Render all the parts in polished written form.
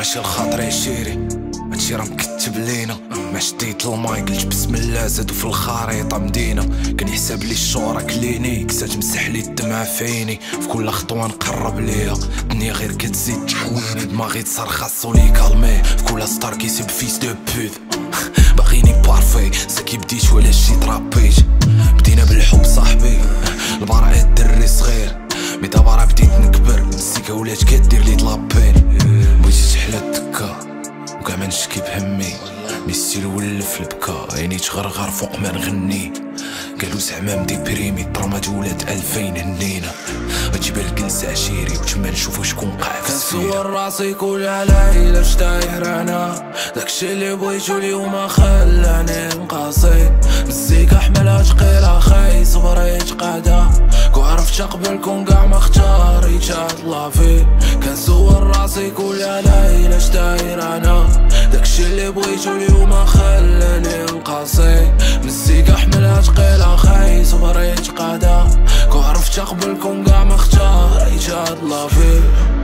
ماشي الخاطري شيري هادشي راه مكتب لينا. ما شديت المايك قلت بسم الله زادو في الخريطة مدينة. كان يحسب لي الشهرة كلينيك زاد مسح لي الدمعة في عيني. في كل خطوة نقرب ليها الدنيا غير كتزيد تحويني. دماغي تصرخ الصولي كالمي في كل ستار كيسيب فيس دو بوت. باغيني بارفي ساكي بديت ولا شي ترابيت. بدينا بالحب صاحبي البراءة الدري صغير مي دابا راه بديت نكبر. السيكا ولات كدير لي طلابين. بغيتي تحلى الدكا وكاع ما نشكي بهمي. ميسي ولف البكا عيني تغرغر فوق ما نغني. قالو زعما مديبريمي الدراما ولات 2000 هنينا. غتجيب الجلسة عشيري وتما نشوفو شكون قاع في السفيرة. كنصور راسي كل على علاش داير انا. داكشي اللي بغيتو اليوم خلاني نقاسي. مزيكا حملها تقيلة خاي صبريت قادا. كون عرفت قبل كون كاع ما اختاريتش هاد لافي. كنصور راسي كل على علاش داير انا. داكشي اللي بغيتو اليوم خلاني نقاسي. مزيكا حملها تقيلة خاي صبريت قادا. كون عرفت قبل كون كاع ما اختاريتش هاد لافي.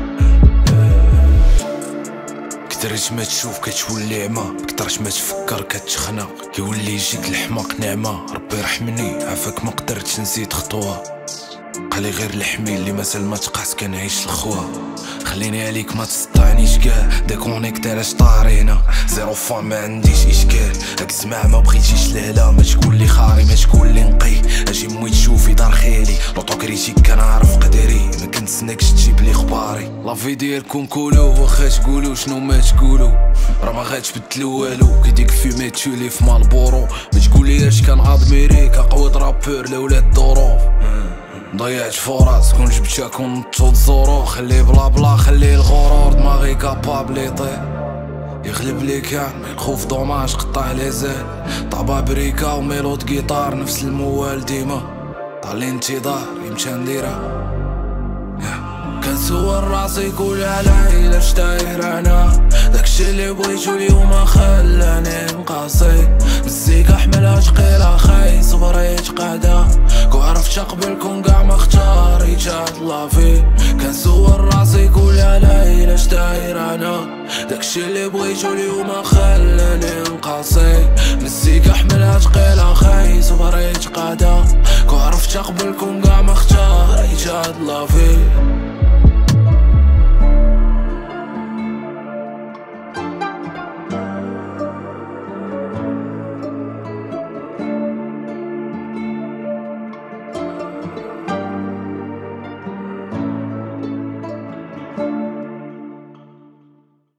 كترش ما تشوف كتولي عما كترش ما تفكر كتخنق. كيولي يجيك الحماق نعمة ربي رحمني عافاك ما قدرتش نزيد خطوة. قالي غير الحميل اللي مازال ما تقاس كنعيش الخوا. خليني عليك ما تصطعنيش كاع ديكونيكت علاش طارينا. زيرو فان ما عنديش اشكال. هاك الزمع ما بغيتيش لهلا ما تقول لي خاري ما تقول لي نقي. اجي موي تشوفي دار خيالي لوطوكريتيك كنعرف قدري. ما كنتسناكش تجيب لي خباري. لافي ديالكم كولو واخا تقولو شنو ما تقولو راه ما غاتبدلو والو. كيديك فيمي تولي في مالبورو ما تقولياش كان ادميريك قوة رابور لولا الظروف. ضيعت فرص كون جبتها كون نطو تزورو. خلي بلا بلا خلي الغرور دماغي كابابل يطير. يغلب لي كاع الخوف دوماج قطع لي زال. طابا بريكا وميلود جيتار نفس الموال ديما. طال الانتظار يمشى نديرها. كنصور راسي كل على علاش داير انا. داكشي اللي بغيتو اليوم خلاني نقاسي. مزيكا حملها تقيلة خاي صبريت قادا. كون عرفت قبل كون كاع ما اختاريتش هاد لافي. كنصور راسي كل على علاش داير انا. داكشي اللي بغيتو اليوم خلاني نقاسي. مزيكا حملها تقيلة خاي صبريت قادا. كون عرفت قبل كون كاع ما اختاريتش هاد لافي.